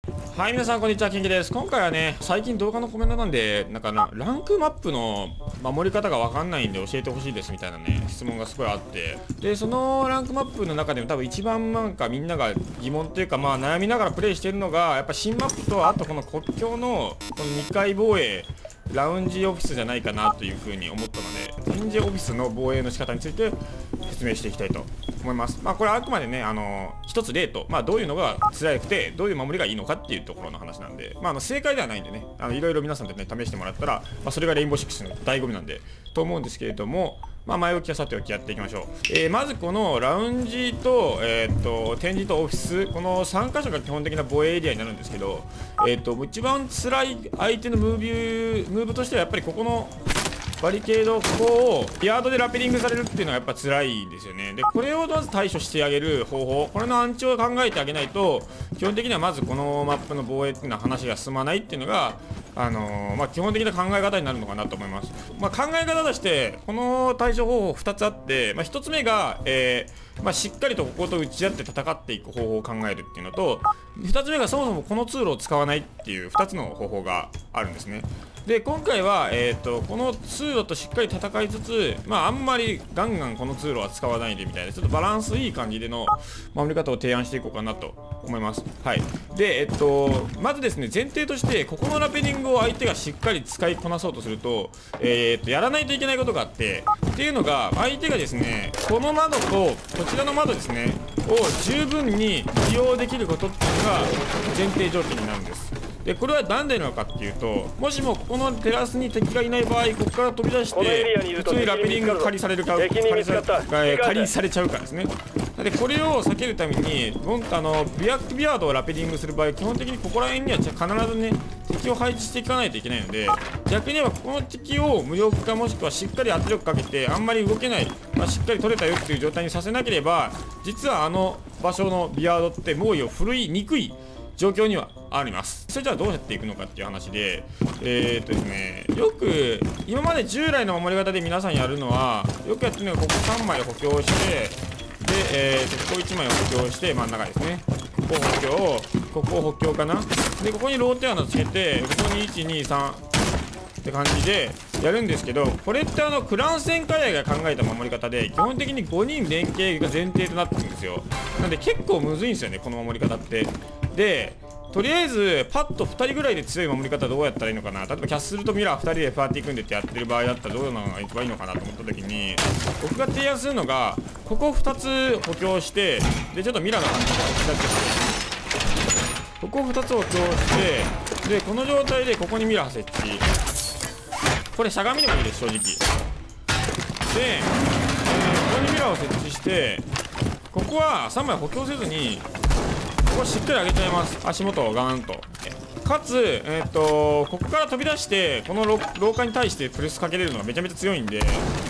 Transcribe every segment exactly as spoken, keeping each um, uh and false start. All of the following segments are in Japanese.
はい、皆さんこんにちは、キンキです。今回はね、最近動画のコメントなんで、なんかな、ランクマップの守り方がわかんないんで教えてほしいですみたいなね、質問がすごいあって、で、そのランクマップの中でも多分一番なんかみんなが疑問っていうか、まあ悩みながらプレイしてるのが、やっぱ新マップと、あとこの国境のこのにかい防衛、ラウンジオフィスじゃないかなというふうに思ったので、展示オフィスの防衛の仕方について説明していきたいと思います。まあこれはあくまでね、あの一つ例と、まあどういうのが辛くて、どういう守りがいいのかっていうところの話なんで、まああの正解ではないんでね、あのいろいろ皆さんでね、試してもらったら、まあそれがレインボーシックスの醍醐味なんで、と思うんですけれども、まあ前置きはさておきやっていきましょう。えー、まずこのラウンジと、えー、っと、展示とオフィス、このさん箇所が基本的な防衛エリアになるんですけど、えー、っと、一番辛い相手のムービュー、ムーブとしてはやっぱりここの、バリケード、ここをヤードでラペリングされるっていうのがやっぱ辛いんですよね。で、これをまず対処してあげる方法、これの暗地を考えてあげないと、基本的にはまずこのマップの防衛っていうのは話が進まないっていうのが、あのー、まあ、基本的な考え方になるのかなと思います。まあ、考え方として、この対処方法ふたつあって、まあ、ひとつめが、えーまあ、しっかりとここと打ち合って戦っていく方法を考えるっていうのと、ふたつめがそもそもこの通路を使わないっていうふたつの方法があるんですね。で今回は、えー、とこの通路としっかり戦いつつ、まあ、あんまりガンガンこの通路は使わないでみたいな、ちょっとバランスいい感じでの守り方を提案していこうかなと思います。はい、で、えっと、まずですね、前提として、ここのラペリングを相手がしっかり使いこなそうとすると、えー、っとやらないといけないことがあって、っていうのが、相手がですね、この窓とこちらの窓ですね、を十分に利用できることっていうのが前提条件になるんです。でこれは何でなのかっていうと、もしもここのテラスに敵がいない場合、ここから飛び出して普通にラペリングが仮されるか仮さ仮されちゃうからですね。でこれを避けるためにあのビアックビアードをラペリングする場合、基本的にここら辺には必ずね敵を配置していかないといけないので、逆に言えばこの敵を無力化もしくはしっかり圧力かけてあんまり動けない、まあ、しっかり取れたよっていう状態にさせなければ、実はあの場所のビアードって猛威を振るいにくい状況にはあります。それじゃあどうやっていくのかっていう話で、えー、っとですね、よく今まで従来の守り方で皆さんやるのは、よくやってるのがここさんまい補強して、で、えー、っとここいちまい補強して真ん中ですね、ここ補強、ここ補強かな、でここにローテ穴つけて、ここにいちにさんって感じでやるんですけど、これってあのクラン戦会が考えた守り方で、基本的にごにん連携が前提となってるんですよ。なんで結構むずいんですよね、この守り方って。でとりあえずパッとふたりぐらいで強い守り方どうやったらいいのかな、例えばキャッスルとミラーふたりでパーティー組んでってやってる場合だったらどういうのが一番いいのかなと思った時に、僕が提案するのが、ここふたつ補強して、でちょっとミラーの感じが下ってここふたつ補強して、でこの状態でここにミラー設置、これしゃがみでもいいです正直で、えー、ここにミラーを設置して、ここはさんまい補強せずにここしっかり上げちゃいます。足元をガーンと、かつ、えー、とここから飛び出してこの廊下に対してプレスかけれるのがめちゃめちゃ強いんで、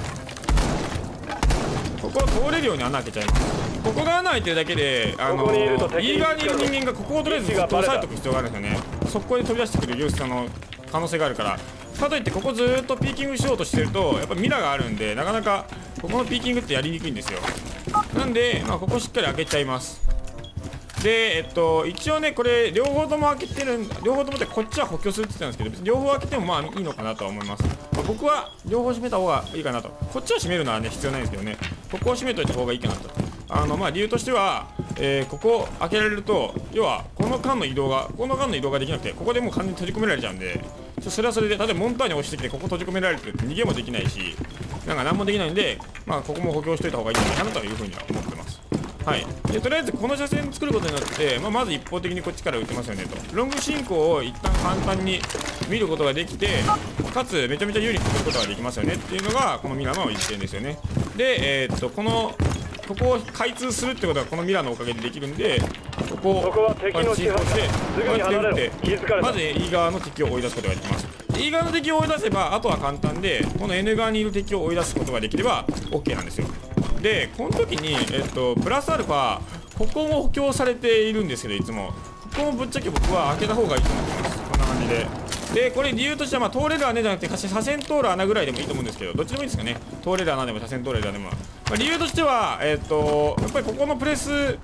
ここを通れるように穴開けちゃいます。ここが穴開いてるだけで、あの右側にいる人間がここをとりあえずずっと押さえておく必要があるんですよね。速攻で飛び出してくるユースの可能性があるから、かといってここずーっとピーキングしようとしてると、やっぱミラーがあるんで、なかなかここのピーキングってやりにくいんですよ。なんで、まあ、ここしっかり開けちゃいます。で、えっと、一応ね、これ、両方とも開けてる、両方ともってこっちは補強するって言ってたんですけど、別に両方開けてもまあいいのかなとは思います。まあ、僕は両方閉めた方がいいかなと。こっちは閉めるのはね、必要ないんですけどね、ここを閉めといた方がいいかなと。あの、まあ理由としては、えー、ここを開けられると、要は、この間の移動が、この間の移動ができなくて、ここでもう完全に閉じ込められちゃうんで、ちょそれはそれで、例えばモンターに押してきて、ここ閉じ込められて逃げもできないし、なんか何もできないんで、まあここも補強しといた方がいいんじゃないかなというふうには思ってます。はい、でとりあえずこの車線作ることになって、まあ、まず一方的にこっちから打てますよねと。ロング進行を一旦簡単に見ることができて、かつめちゃめちゃ有利に進むことができますよねっていうのがこのミラーの一点ですよね。で、えー、っとこのここを開通するってことはこのミラーのおかげでできるんで、ここをこうやって進行してこうやって打って、まず E 側の敵を追い出すことができます。E 側の敵を追い出せばあとは簡単で、この N 側にいる敵を追い出すことができれば OK なんですよ。でこの時に、えっと、プラスアルファここも補強されているんですけど、いつもここもぶっちゃけ僕は開けた方がいいと思ってます。こんな感じで。でこれ理由としては、まあ、通れる穴じゃなくて車線通る穴ぐらいでもいいと思うんですけど、どっちでもいいですかね。通れる穴でも車線通れる穴でも、まあ、理由としては、えっとやっぱりここのプレス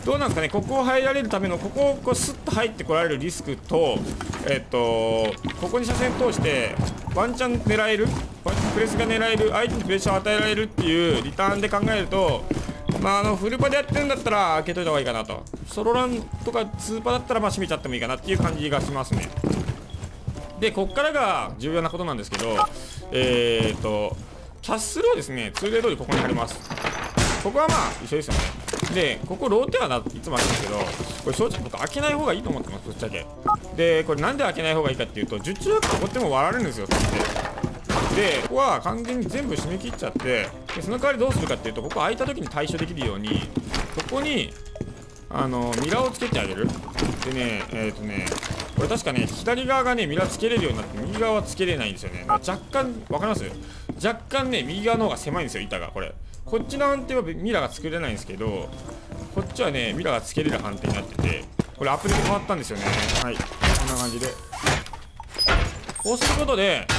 どうなんですかね、ここを入られるための、ここをこうスッと入ってこられるリスクと、えっとここに車線通してワンチャン狙える、プレスが狙える、相手にプレッシャーを与えられるっていうリターンで考えると、まあ、あのフルパでやってるんだったら開けといた方がいいかなと。ソロランとかツーパだったらまあ閉めちゃってもいいかなっていう感じがしますね。でこっからが重要なことなんですけど、えー、っとキャッスルをですね通例通りここに貼ります。ここはまあ一緒ですよね。でここローテはないつもあるんですけど、これ正直僕開けない方がいいと思ってます、ぶっちゃけ。でこれなんで開けない方がいいかっていうと、受注力ここっても割られるんですよって。でここは完全に全部締め切っちゃって、でその代わりどうするかっていうと、ここ開いた時に対処できるようにここにあのミラーをつけてあげる。でねえっ、ー、とねこれ確かね左側がねミラーつけれるようになって右側はつけれないんですよね。若干わかります？若干ね右側の方が狭いんですよ、板が。これこっちの判定はミラーが作れないんですけど、こっちはねミラーがつけれる判定になってて、これアプリで変わったんですよね。はい、こんな感じでこうすることで、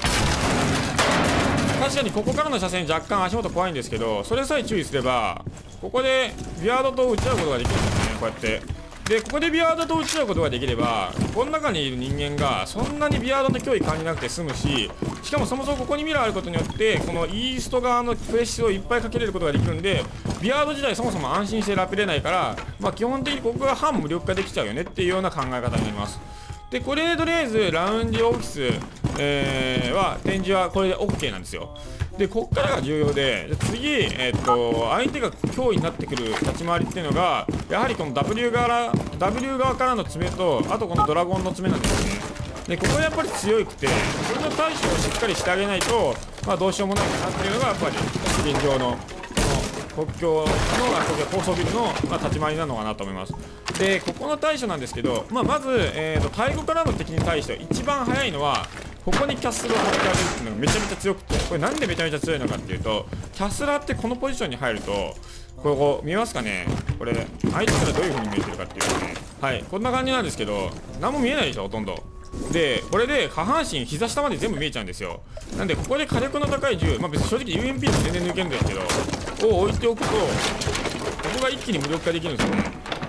確かにここからの車線若干足元怖いんですけど、それさえ注意すればここでビアードと打ち合うことができるんですね、こうやって。でここでビアードと打ち合うことができれば、この中にいる人間がそんなにビアードの脅威感じなくて済むし、しかもそもそもここにミラーあることによってこのイースト側のプレッシャーをいっぱいかけれることができるんで、ビアード自体そもそも安心してラピれないから、まあ、基本的にここが半無力化できちゃうよねっていうような考え方になります。でこれでとりあえずラウンジオフィス、えー、は展示はこれで OK なんですよ。でこっからが重要で、次、えー、っと相手が脅威になってくる立ち回りっていうのが、やはりこの W 側 W 側からの爪と、あとこのドラゴンの爪なんですよね。でここはやっぱり強くて、それの対処をしっかりしてあげないと、まあ、どうしようもないかなっていうのがやっぱり現状の国境の高層ビルの、まあ、立ち回りなのかなと思います。でここの対処なんですけど、まあ、まず、えー、と背後からの敵に対して一番早いのはここにキャッスルを張ってあげるっていうのがめちゃめちゃ強くて、これなんでめちゃめちゃ強いのかっていうと、キャッスラーってこのポジションに入ると、ここ見えますかね、これ相手からどういう風に見えてるかっていうとね、はいこんな感じなんですけど、何も見えないでしょほとんど。でこれで下半身膝下まで全部見えちゃうんですよ。なんでここで火力の高い銃、まあ別に正直 ユーエムピー で全然抜けるんですけどを置いておくと、ここが一気に無力化できるんですよね。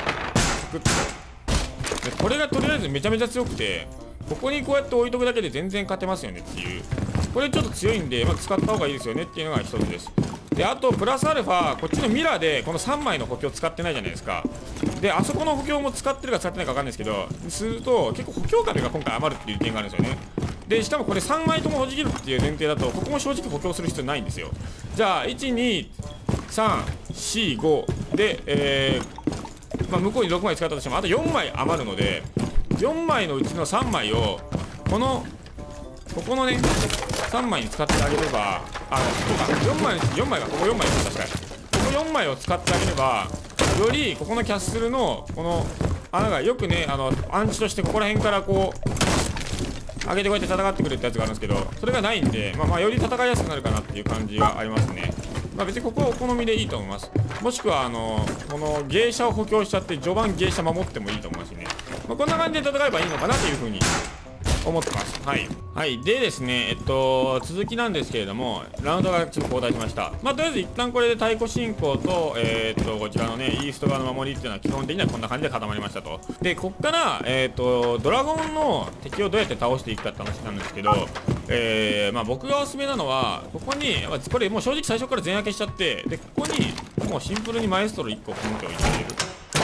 でこれがとりあえずめちゃめちゃ強くて、ここにこうやって置いとくだけで全然勝てますよねっていう、これちょっと強いんで、まあ、使った方がいいですよねっていうのが一つです。であとプラスアルファ、こっちのミラーでこのさんまいの補強使ってないじゃないですか。であそこの補強も使ってるか使ってないか分かんないですけど、すると結構補強壁が今回余るっていう点があるんですよね。でしかもこれさんまいともほじ切るっていう前提だと、ここも正直補強する必要ないんですよ。じゃあいちにさんしごで、えーまあ、向こうにろくまい使ったとしてもあとよんまい余るので、よんまいのうちのさんまいをこのここのねさんまいに使ってあげれば、あここかよんまいのうちよんまいがここよんまいです。確かにここよんまいを使ってあげれば、よりここのキャッスルのこの穴がよくね、あのアンチとしてここら辺からこう上げてこうやって戦ってくるってやつがあるんですけど、それがないんで、まあ、まあより戦いやすくなるかなっていう感じはありますね。まあ別にここはお好みでいいと思います。もしくはあのこの芸者を補強しちゃって序盤芸者守ってもいいと思いますしね。まあ、こんな感じで戦えばいいのかなというふうに思ってます。はい、はい、でですね、えっと続きなんですけれども、ラウンドがちょっと交代しました。まあとりあえず一旦これで太鼓進行と、えー、っとこちらのねイースト側の守りっていうのは基本的にはこんな感じで固まりましたと。でこっからえー、っとドラゴンの敵をどうやって倒していくかって話なんですけど、えー、まあ僕がおすすめなのは、ここにこれもう正直最初から全開けしちゃって、でここにもうシンプルにマエストロいっこポンって置いてあげる。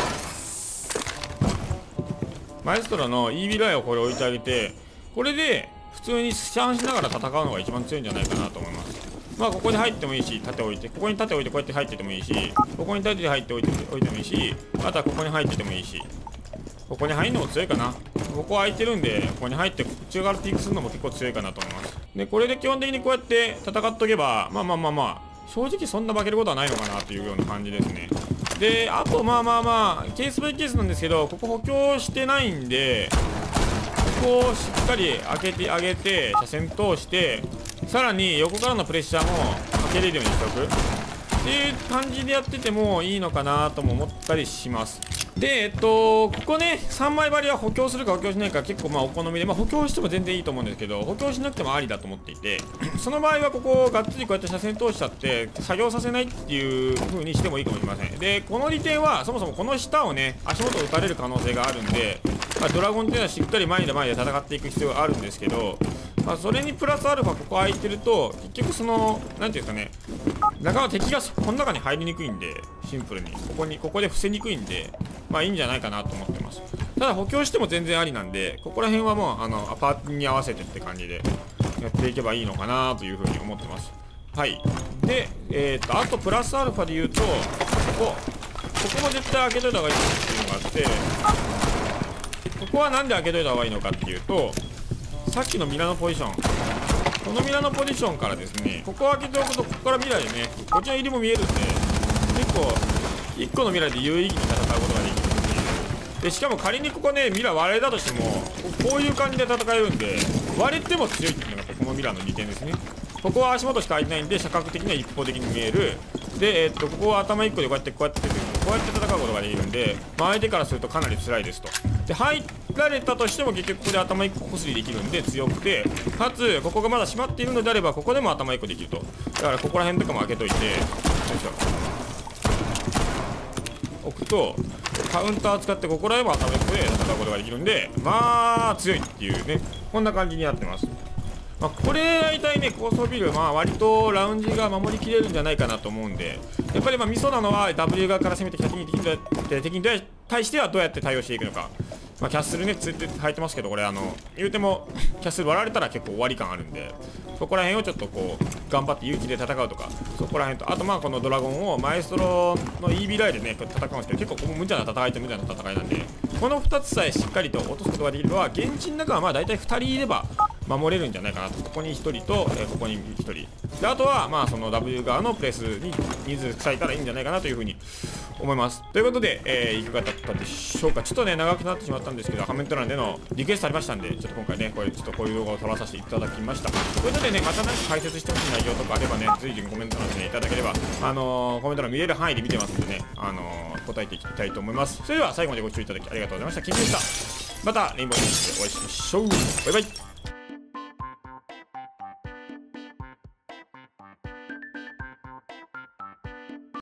マエストロの イービー ライをこれ置いてあげて、これで普通にスキャンしながら戦うのが一番強いんじゃないかなと思います。まあここに入ってもいいし、縦置いてここに縦置いてこうやって入っててもいいし、ここに縦で入っておいておいてもいいし、あとはここに入っててもいいし、ここに入るのも強いかな。ここ空いてるんで、ここに入ってこっち側からピークするのも結構強いかなと思います。でこれで基本的にこうやって戦っとけば、まあまあまあまあ正直そんな負けることはないのかなというような感じですね。であとまあまあまあケースバイケースなんですけど、ここ補強してないんで、ここをしっかり開けてあげて車線通して、さらに横からのプレッシャーもかけれるようにしておくっていう感じでやっててもいいのかなとも思ったりします。 で、えっと、ここね、さんまい張りは補強するか補強しないか結構まあお好みで、まあ補強しても全然いいと思うんですけど、補強しなくてもありだと思っていて、その場合はここをがっつりこうやって車線通しちゃって、作業させないっていう風にしてもいいかもしれません。で、この利点は、そもそもこの下をね、足元を打たれる可能性があるんで、まあ、ドラゴンっていうのはしっかり前で前で戦っていく必要があるんですけど、まあ、それにプラスアルファここ空いてると、結局その、なんていうんですかね、中は敵がこの中に入りにくいんで、シンプルに、ここに、ここで伏せにくいんで、まあいいんじゃないかなと思ってます。ただ補強しても全然ありなんで、ここら辺はもう、あの、パーティーに合わせてって感じでやっていけばいいのかなというふうに思ってます。はい。で、えっと、あとプラスアルファで言うと、ここ、ここも絶対開けといた方がいいっていうのがあって、ここはなんで開けといた方がいいのかっていうと、さっきのミラのポジション、このミラのポジションからですね、ここを開けておくと、ここから未来でね、こっちの入りも見えるんで、結構、いっこの未来で有意義に戦うことができるっていう。で、しかも仮にここね、ミラ割れたとしても、こういう感じで戦えるんで、割れても強いっていうのがこのミラの利点ですね。ここは足元しか開いてないんで、射角的には一方的に見える。で、えー、っと、ここは頭いっこでこうやって、こうやって、こうやって戦うことができるんで、まあ、相手からするとかなり辛いですと。で、入られたとしても結局ここで頭いっここすりできるんで強くて、かつ、ここがまだ閉まっているのであれば、ここでも頭いっこできると。だから、ここら辺とかも開けといて、よいしょ。置くとカウンター使ってここら辺も頭いっこで戦うことができるんで、まあ強いっていうね、こんな感じになってます。まあ、これ大体ね、高層ビル、まあ割とラウンジが守りきれるんじゃないかなと思うんで、やっぱりまあミソなのは ダブリュー 側から攻めてきた敵に敵に対してはどうやって対応していくのか。まあ、キャッスルね、ついて入ってますけど、これあの言うてもキャッスル割られたら結構終わり感あるんで、そこら辺をちょっとこう頑張って勇気で戦うとか、そこら辺と、あとまあこのドラゴンをマエストロの イービー ライでね戦うんですけど、結構ここ無茶な戦いと無茶な戦いなんで、このふたつさえしっかりと落とすことができれば、現地の中はまあ大体ふたりいれば守れるんじゃないかなと。ここにひとりと、えー、ここにひとりで、あとはまあその ダブリュー 側のプレスに人数割いたらいいんじゃないかなというふうに思います。ということで、えー、いかがだったでしょうか。ちょっとね長くなってしまったんですけど、コメント欄でのリクエストありましたんで、ちょっと今回ねこれちょっとこういう動画を撮らさせていただきました。ということでね、また何か解説してほしい内容とかあればね、随時コメント欄で、ね、いただければ、あのー、コメント欄見れる範囲で見てますんでね、あのー、答えていきたいと思います。それでは最後までご視聴いただきありがとうございました。キングでした。またレインボーニュースでお会いしましょう。バイバイ。